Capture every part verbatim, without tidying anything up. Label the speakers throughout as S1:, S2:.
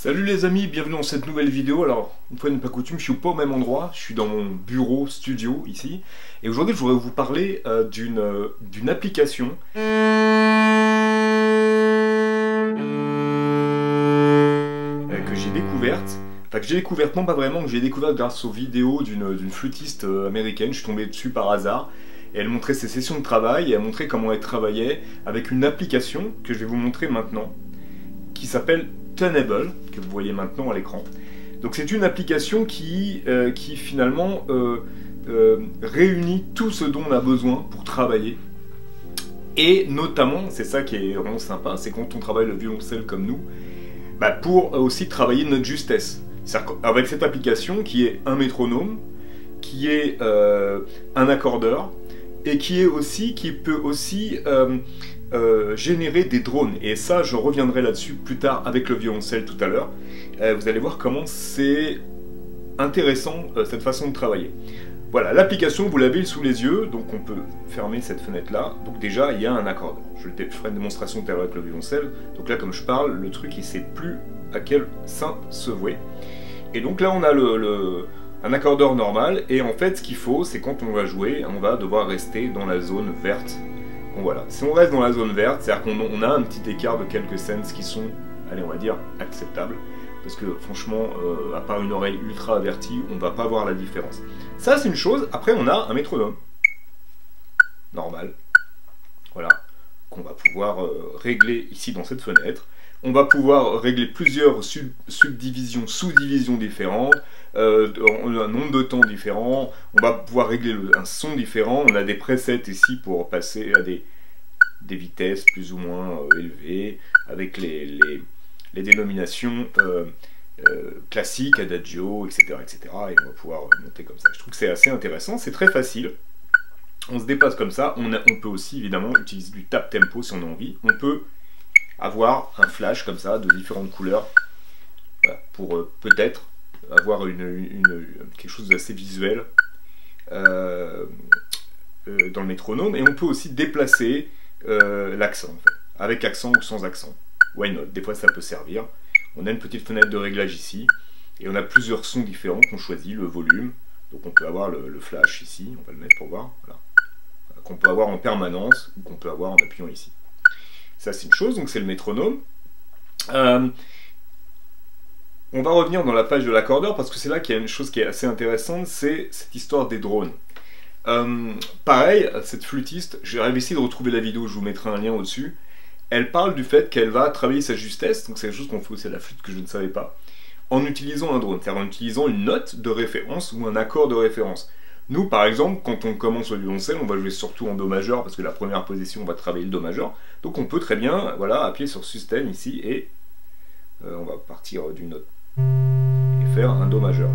S1: Salut les amis, bienvenue dans cette nouvelle vidéo. Alors, une fois n'est pas coutume, je suis pas au même endroit, je suis dans mon bureau studio ici. Et aujourd'hui, je voudrais vous parler euh, d'une euh, d'une application euh, que j'ai découverte. Enfin, que j'ai découverte, non pas vraiment, que j'ai découverte grâce aux vidéos d'une d'une flûtiste euh, américaine. Je suis tombé dessus par hasard. Et elle montrait ses sessions de travail et elle montrait comment elle travaillait avec une application que je vais vous montrer maintenant, qui s'appelle Tunable, que vous voyez maintenant à l'écran. Donc c'est une application qui, euh, qui finalement euh, euh, réunit tout ce dont on a besoin pour travailler. Et notamment, c'est ça qui est vraiment sympa, c'est quand on travaille le violoncelle comme nous, bah pour aussi travailler notre justesse. C'est-à-dire qu'avec cette application qui est un métronome, qui est euh, un accordeur, et qui est aussi, qui peut aussi euh, euh, générer des drones. Et ça, je reviendrai là-dessus plus tard avec le violoncelle tout à l'heure. Euh, vous allez voir comment c'est intéressant euh, cette façon de travailler. Voilà, l'application, vous l'avez sous les yeux, donc on peut fermer cette fenêtre-là. Donc déjà, il y a un accordeur. Je ferai une démonstration tout à l'heure avec le violoncelle. Donc là, comme je parle, le truc, il ne sait plus à quel sein se vouer. Et donc là, on a le... le un accordeur normal, et en fait ce qu'il faut, c'est quand on va jouer, on va devoir rester dans la zone verte. Donc voilà, si on reste dans la zone verte, c'est-à-dire qu'on a un petit écart de quelques cents qui sont, allez on va dire, acceptables, parce que franchement, euh, à part une oreille ultra avertie, on va pas voir la différence. Ça c'est une chose. Après on a un métronome, normal, voilà, qu'on va pouvoir euh, régler ici dans cette fenêtre. On va pouvoir régler plusieurs sub subdivisions, sous-divisions différentes, euh, un nombre de temps différents. On va pouvoir régler le, un son différent. On a des presets ici pour passer à des, des vitesses plus ou moins euh, élevées, avec les, les, les dénominations euh, euh, classiques, adagio, et cetera, et cetera. Et on va pouvoir monter comme ça. Je trouve que c'est assez intéressant, c'est très facile. On se déplace comme ça. On, a, on peut aussi évidemment utiliser du tap tempo si on a envie. On peut avoir un flash comme ça de différentes couleurs, voilà, pour euh, peut-être avoir une, une, une, quelque chose d'assez visuel euh, euh, dans le métronome. Et on peut aussi déplacer euh, l'accent, en fait, avec accent ou sans accent. Why not? Des fois ça peut servir. On a une petite fenêtre de réglage ici et on a plusieurs sons différents qu'on choisit, le volume. Donc on peut avoir le, le flash ici, on va le mettre pour voir, voilà, qu'on peut avoir en permanence ou qu'on peut avoir en appuyant ici. Ça c'est une chose, donc c'est le métronome. Euh, on va revenir dans la page de l'accordeur parce que c'est là qu'il y a une chose qui est assez intéressante, c'est cette histoire des drones. Euh, pareil, cette flûtiste, j'ai réussi de retrouver la vidéo, je vous mettrai un lien au-dessus. Elle parle du fait qu'elle va travailler sa justesse, donc c'est quelque chose qu'on fait aussi à la flûte que je ne savais pas, en utilisant un drone, c'est-à-dire en utilisant une note de référence ou un accord de référence. Nous, par exemple, quand on commence au violoncelle, on va jouer surtout en Do majeur, parce que la première position, on va travailler le Do majeur. Donc on peut très bien, voilà, appuyer sur Sustain ici, et euh, on va partir d'une note, et faire un Do majeur.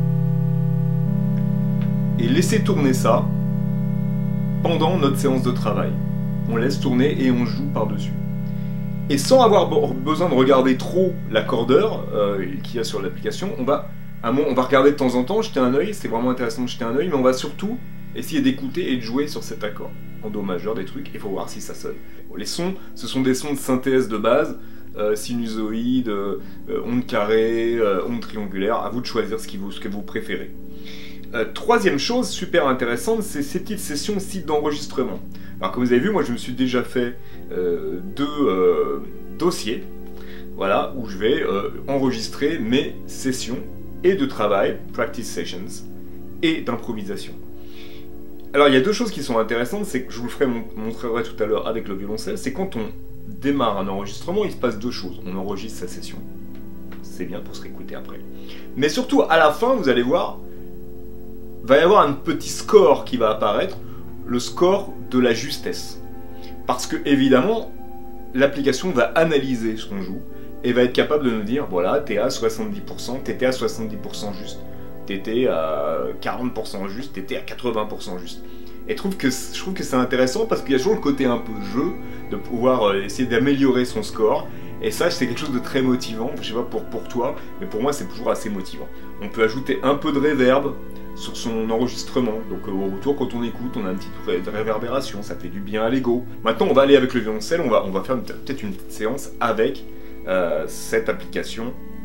S1: Et laisser tourner ça pendant notre séance de travail. On laisse tourner et on joue par-dessus. Et sans avoir besoin de regarder trop l'accordeur euh, qu'il y a sur l'application, on va... on va regarder de temps en temps, jeter un œil, c'est vraiment intéressant de jeter un œil, mais on va surtout essayer d'écouter et de jouer sur cet accord. En Do majeur, des trucs, il faut voir si ça sonne. Les sons, ce sont des sons de synthèse de base, euh, sinusoïde, euh, onde carrée, euh, onde triangulaire, à vous de choisir ce, qui vous, ce que vous préférez. Euh, troisième chose super intéressante, c'est ces petites sessions aussi d'enregistrement. Alors comme vous avez vu, moi je me suis déjà fait euh, deux euh, dossiers, voilà, où je vais euh, enregistrer mes sessions et de travail, practice sessions, et d'improvisation. Alors il y a deux choses qui sont intéressantes, c'est que je vous le ferai, montrerai tout à l'heure avec le violoncelle, c'est quand on démarre un enregistrement, il se passe deux choses. On enregistre sa session, c'est bien pour se réécouter après. Mais surtout, à la fin, vous allez voir, il va y avoir un petit score qui va apparaître, le score de la justesse. Parce que, évidemment, l'application va analyser ce qu'on joue, et va être capable de nous dire, voilà, t'es à soixante-dix pour cent, t'étais à soixante-dix pour cent juste, t'étais à quarante pour cent juste, t'étais à quatre-vingts pour cent juste. Et je trouve que, je trouve que c'est intéressant parce qu'il y a toujours le côté un peu jeu, de pouvoir essayer d'améliorer son score, et ça c'est quelque chose de très motivant, je sais pas pour, pour toi, mais pour moi c'est toujours assez motivant. On peut ajouter un peu de réverb sur son enregistrement, donc au retour quand on écoute, on a un petit peu de réverbération, ça fait du bien à l'ego. Maintenant on va aller avec le violoncelle, on va, on va faire peut-être une petite séance avec Euh, cette application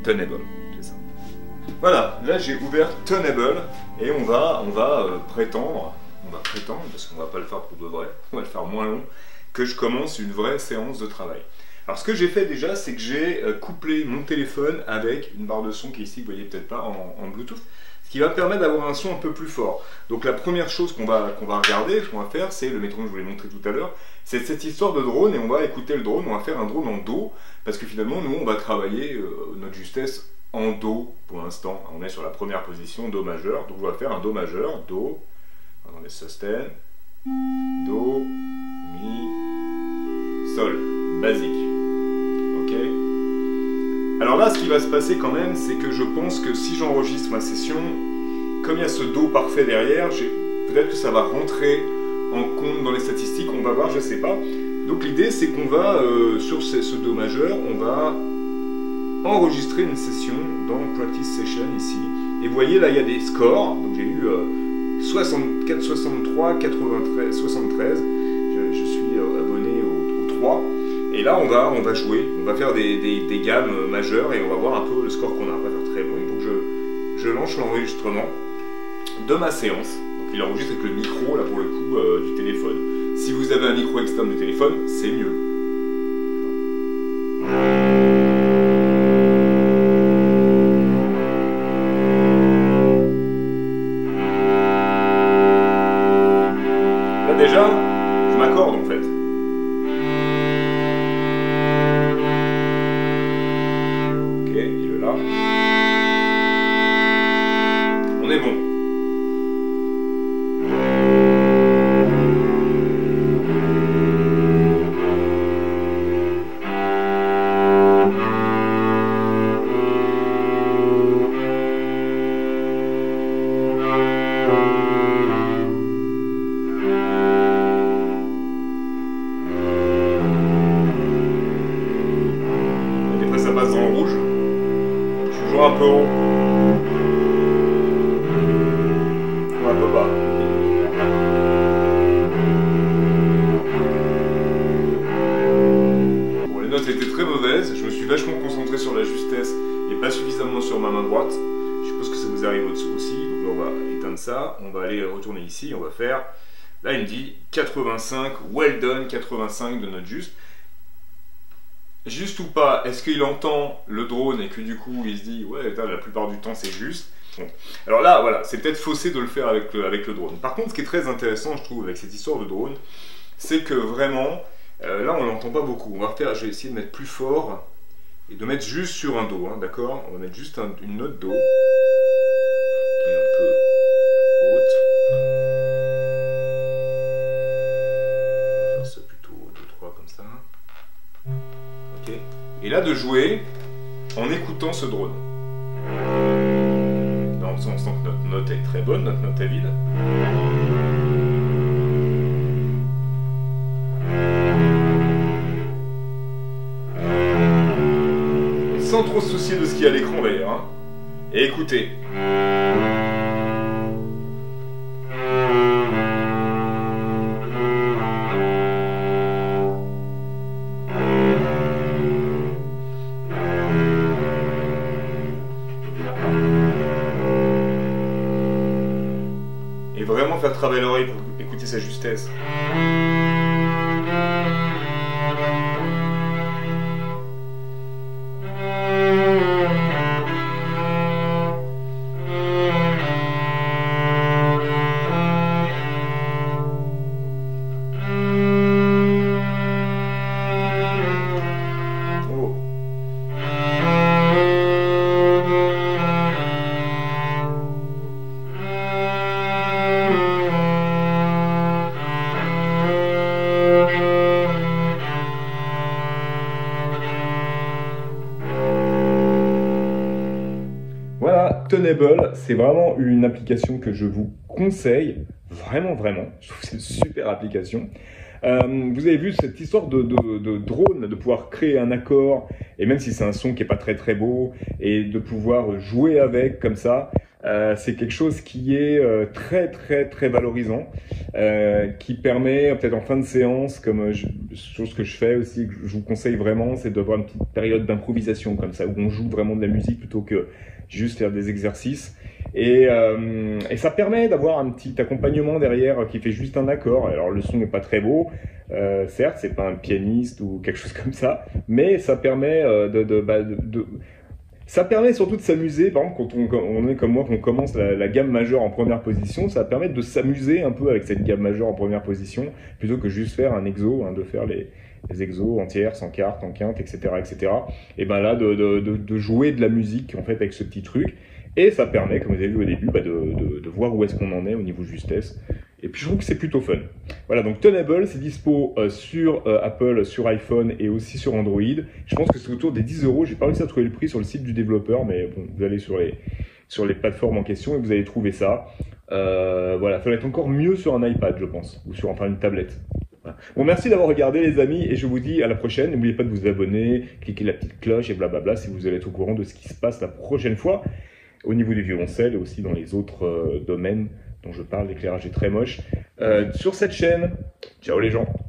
S1: Tunable, c'est ça. Voilà, là j'ai ouvert Tunable et on va, on va euh, prétendre, on va prétendre, parce qu'on va pas le faire pour de vrai, on va le faire moins long, que je commence une vraie séance de travail. Alors ce que j'ai fait déjà, c'est que j'ai euh, couplé mon téléphone avec une barre de son qui est ici, que vous voyez peut-être pas, en, en Bluetooth, ce qui va me permettre d'avoir un son un peu plus fort. Donc la première chose qu'on va, qu'on va regarder, ce qu'on va faire, c'est le métronome que je vous l'ai montré tout à l'heure, c'est cette histoire de drone, et on va écouter le drone, on va faire un drone en Do, parce que finalement, nous, on va travailler euh, notre justesse en Do pour l'instant. On est sur la première position, Do majeur, donc on va faire un Do majeur, Do, attendez, sustain, Do, Mi, Sol, basique. Ok. Alors là, ce qui va se passer quand même, c'est que je pense que si j'enregistre ma session, comme il y a ce Do parfait derrière, peut-être que ça va rentrer en compte dans les statistiques, on va voir, je sais pas. Donc l'idée, c'est qu'on va, euh, sur ce, ce Do majeur, on va enregistrer une session dans Practice Session ici. Et vous voyez, là, il y a des scores. Donc j'ai eu euh, soixante-quatre, soixante-trois, quatre-vingt-treize, soixante-treize. Je, je suis euh, abonné au, au trois. Et là, on va, on va jouer, on va faire des, des, des gammes majeures et on va voir un peu le score qu'on a. On va faire très bon. Donc je, je lance l'enregistrement de ma séance. Donc il enregistre avec le micro, là pour le coup, euh, du téléphone. Si vous avez un micro externe du téléphone, c'est mieux. Là déjà, je m'accorde en fait. On est bon. Des fois ça passe dans le rouge. Je suis toujours un peu haut. Ou un peu bas. Bon, les notes étaient très mauvaises. Je me suis vachement concentré sur la justesse et pas suffisamment sur ma main droite. Je suppose que ça vous arrive aussi. Donc là, on va éteindre ça. On va aller retourner ici. On va faire... Là, il me dit quatre-vingt-cinq. Well done, quatre-vingt-cinq de note juste. Juste ou pas, est-ce qu'il entend le drone et que du coup il se dit ouais la plupart du temps c'est juste. Bon. Alors là voilà, c'est peut-être faussé de le faire avec le, avec le drone. Par contre ce qui est très intéressant je trouve avec cette histoire de drone, c'est que vraiment, euh, là on l'entend pas beaucoup. On va refaire, je vais essayer de mettre plus fort et de mettre juste sur un Do, hein, d'accord. On va mettre juste un, une note Do qui est un peu haute. On va faire ça plutôt deux trois comme ça. Okay. Et là de jouer en écoutant ce drone. Dans le sens que notre note est très bonne, notre note est vide. Et sans trop se soucier de ce qu'il y a à l'écran d'ailleurs. Hein. Et écoutez. Et vraiment faire travailler l'oreille pour écouter sa justesse. Oh. Voilà, Tunable, c'est vraiment une application que je vous conseille, vraiment, vraiment. Je trouve que c'est une super application. Euh, vous avez vu cette histoire de, de, de drone, de pouvoir créer un accord, et même si c'est un son qui n'est pas très très beau, et de pouvoir jouer avec comme ça. Euh, c'est quelque chose qui est euh, très très très valorisant, euh, qui permet peut-être en fin de séance, comme euh, je, chose que je fais aussi, que je vous conseille vraiment, c'est d'avoir une petite période d'improvisation comme ça, où on joue vraiment de la musique plutôt que juste faire des exercices. Et, euh, et ça permet d'avoir un petit accompagnement derrière qui fait juste un accord. Alors le son n'est pas très beau, euh, certes, c'est pas un pianiste ou quelque chose comme ça, mais ça permet euh, de, de, bah, de, de ça permet surtout de s'amuser. Par exemple, quand on, on est comme moi, qu'on commence la, la gamme majeure en première position, ça va permettre de s'amuser un peu avec cette gamme majeure en première position, plutôt que juste faire un exo, hein, de faire les, les exos en tierce, en quarte, en quinte, et cetera, et cetera. Et ben là, de, de, de, de jouer de la musique en fait avec ce petit truc, et ça permet, comme vous avez vu au début, bah, de, de, de voir où est-ce qu'on en est au niveau justesse. Et puis je trouve que c'est plutôt fun. Voilà, donc Tunnable, c'est dispo euh, sur euh, Apple, sur iPhone et aussi sur Android. Je pense que c'est autour des dix euros. J'ai pas réussi à trouver le prix sur le site du développeur, mais bon, vous allez sur les, sur les plateformes en question et vous allez trouver ça. Euh, voilà, ça va être encore mieux sur un iPad, je pense, ou sur enfin une tablette. Voilà. Bon, merci d'avoir regardé les amis, et je vous dis à la prochaine. N'oubliez pas de vous abonner, cliquez la petite cloche et blablabla si vous allez être au courant de ce qui se passe la prochaine fois au niveau du violoncelle et aussi dans les autres euh, domaines dont je parle. L'éclairage est très moche euh, sur cette chaîne. Ciao les gens.